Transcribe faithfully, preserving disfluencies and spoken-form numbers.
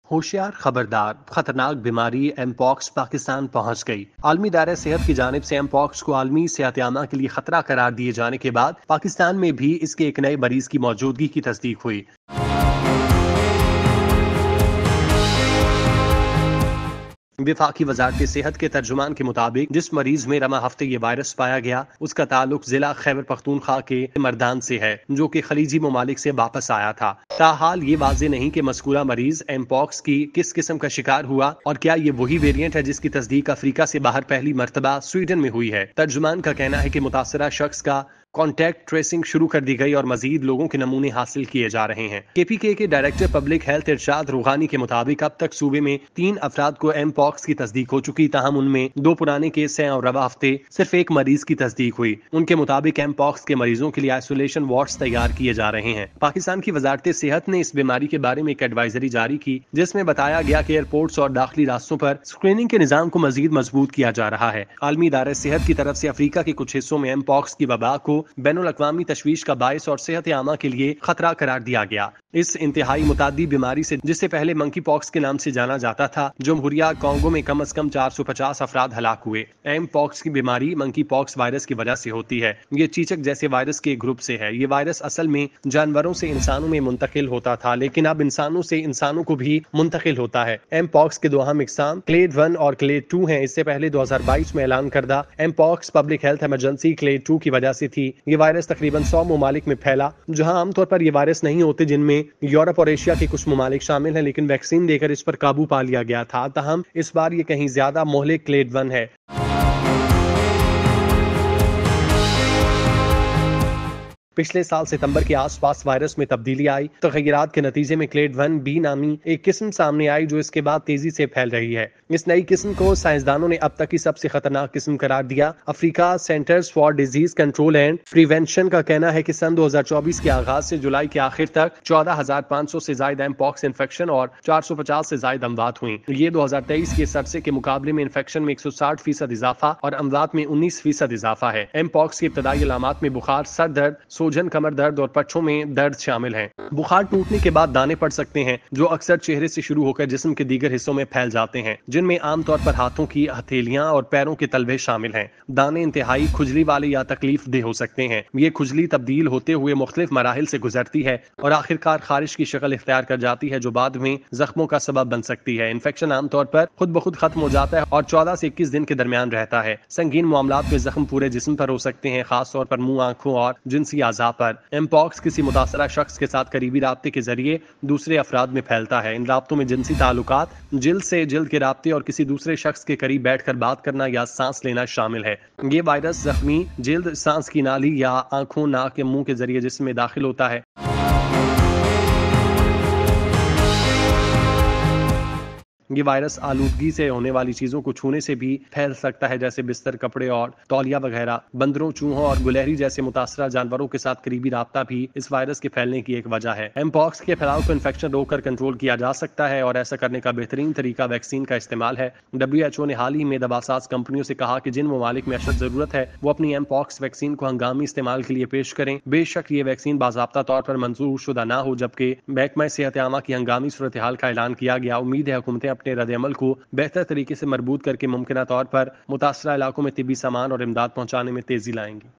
ہوشیار خبردار، خطرناک بیماری ایم پاکس پاکستان پہنچ گئی۔ عالمی ادارہ صحت کی جانب سے ایم پاکس کو عالمی صحت عامہ کے لیے خطرہ قرار دیے جانے کے بعد پاکستان میں بھی اس کے ایک نئے مریض کی موجودگی کی تصدیق ہوئی۔ وفاقی وزارت صحت کے ترجمان کے مطابق جس مریض میں رواں ہفتے یہ وائرس پایا گیا اس کا تعلق ضلع خیبر پختونخوا کے مردان سے ہے، جو کہ خلیجی ممالک سے واپس آیا تھا۔ تاحال یہ واضح نہیں کہ مذکورہ مریض ایم پاکس کی کس قسم کا شکار ہوا اور کیا یہ وہی ویرینٹ ہے جس کی تصدیق افریقہ سے باہر پہلی مرتبہ سویڈن میں ہوئی ہے۔ ترجمان کا کہنا ہے کہ متاثرہ شخص کا کانٹیکٹ ٹریسنگ شروع کر دی گئی اور مزید لوگوں کے نمونے حاصل کیے جا رہے ہیں۔ کے پی کے کے ڈائریکٹر پبلک ہیلتھ ارشاد روحانی کے مطابق اب تک صوبے میں تین افراد کو ایم پاکس کی تصدیق ہو چکی، تاہم ان میں دو پرانے کیس ہیں اور رواں ہفتے صرف ایک مریض کی تصدیق ہوئی۔ ان کے مطابق ایم پاکس کے مریضوں کے لیے آئسولیشن وارڈز تیار کیے جا رہے ہیں۔ پاکستان کی وزارت صحت نے اس بیماری کے بارے میں ایک ایڈوائزری جاری کی جس میں بتایا گیا کہ ایئرپورٹس اور داخلی راستوں پر اسکریننگ کے نظام کو مزید مضبوط کیا جا رہا ہے۔ عالمی ادارہ صحت کی طرف سے افریقہ کے کچھ حصوں میں ایم پاکس کی وبا کو بین الاقوامی تشویش کا باعث اور صحت عامہ کے لیے خطرہ قرار دیا گیا۔ اس انتہائی متعدی بیماری سے جسے پہلے منکی پاکس کے نام سے جانا جاتا تھا، جمہوریہ کانگو میں کم از کم چار سو پچاس افراد ہلاک ہوئے۔ ایم پاکس کی بیماری منکی پاکس وائرس کی وجہ سے ہوتی ہے۔ یہ چیچک جیسے وائرس کے گروپ سے ہے۔ یہ وائرس اصل میں جانوروں سے انسانوں میں منتقل ہوتا تھا، لیکن اب انسانوں سے انسانوں کو بھی منتقل ہوتا ہے۔ ایم پاکس کے دو اہم اقسام کلیڈ ون اور کلیڈ ٹو ہیں۔ اس سے پہلے دو ہزار بائیس میں اعلان کردہ mpox public health emergency clade two کی وجہ سے تھی۔ یہ وائرس تقریباً سو ممالک میں پھیلا، جہاں عام طور پر یہ وائرس نہیں ہوتے، جن میں یورپ اور ایشیا کے کچھ ممالک شامل ہیں، لیکن ویکسین دے کر اس پر قابو پا لیا گیا تھا۔ تاہم اس بار یہ کہیں زیادہ مہلک کلیڈ ون ہے۔ پچھلے سال ستمبر کے آس پاس وائرس میں تبدیلی آئی۔ تغیرات کے نتیجے میں کلیڈ ون بی نامی ایک قسم سامنے آئی جو اس کے بعد تیزی سے پھیل رہی ہے۔ اس نئی قسم کو سائنسدانوں نے اب تک کی سب سے خطرناک قسم قرار دیا۔ افریقہ centres for disease control and prevention کا کہنا ہے کہ سن دو ہزار چوبیس کے آغاز سے جولائی کے آخر تک چودہ ہزار پانچ سو سے زائد ایم پاکس انفیکشن اور چار سو پچاس سے زائد اموات ہوئیں۔ یہ دو ہزار تیئیس کے سرسے کے مقابلے میں انفیکشن میں ایک سو ساٹھ فیصد اضافہ اور اموات میں انیس فیصد اضافہ ہے۔ ایم پاکس کی ابتدائی علامات میں بخار، سر درد، سوجن، کمر درد اور پٹھوں میں درد شامل ہیں۔ بخار ٹوٹنے کے بعد دانے پڑ سکتے ہیں جو اکثر چہرے سے شروع ہو کر جسم کے دیگر حصوں میں پھیل جاتے ہیں، جن میں عام طور پر ہاتھوں کی ہتھیلیاں اور پیروں کے تلوے شامل ہیں۔ دانے انتہائی کھجلی والے یا تکلیف دہ ہو سکتے ہیں۔ یہ کھجلی تبدیل ہوتے ہوئے مختلف مراحل سے گزرتی ہے اور آخرکار خارش کی شکل اختیار کر جاتی ہے جو بعد میں زخموں کا سبب بن سکتی ہے۔ انفیکشن عام طور پر خود بخود ختم ہو جاتا ہے اور چودہ سے اکیس دن کے درمیان رہتا ہے۔ سنگین معاملات میں زخم پورے جسم پر ہو سکتے ہیں، خاص طور پر منہ، آنکھوں اور جنسی اعضاء پر۔ ایم پاکس کسی متاثرہ شخص کے ساتھ قریبی رابطے کے ذریعے دوسرے افراد میں پھیلتا ہے۔ ان رابطوں میں جنسی تعلقات، جلد سے جلد کے رابطے اور کسی دوسرے شخص کے قریب بیٹھ کر بات کرنا یا سانس لینا شامل ہے۔ یہ وائرس زخمی جلد، سانس کی نالی یا آنکھوں، ناک یا منہ کے ذریعے جسم میں داخل ہوتا ہے۔ یہ وائرس آلودگی سے ہونے والی چیزوں کو چھونے سے بھی پھیل سکتا ہے، جیسے بستر، کپڑے اور تولیہ وغیرہ۔ بندروں، چوہوں اور گلہری جیسے متاثرہ جانوروں کے ساتھ قریبی رابطہ بھی اس وائرس کے پھیلنے کی ایک وجہ ہے۔ ایم پاکس کے پھیلاؤ کو انفیکشن روک کر کنٹرول کیا جا سکتا ہے اور ایسا کرنے کا بہترین طریقہ ویکسین کا استعمال ہے۔ ڈبلیو ایچ او نے حال ہی میں دواساز کمپنیوں سے کہا کہ جن ممالک میں اشد ضرورت ہے وہ اپنی ایم پاکس ویکسین کو ہنگامی استعمال کے لیے پیش کریں۔ بے شک یہ ویکسین باضابطہ طور پر منظور شدہ نہ ہو، جبکہ محکمہ صحت عامہ کی ہنگامی صورتحال کا اعلان کیا گیا۔ امید ہے حکومتیں اپنے رد عمل کو بہتر طریقے سے مربوط کر کے ممکنہ طور پر متاثرہ علاقوں میں طبی سامان اور امداد پہنچانے میں تیزی لائیں گی۔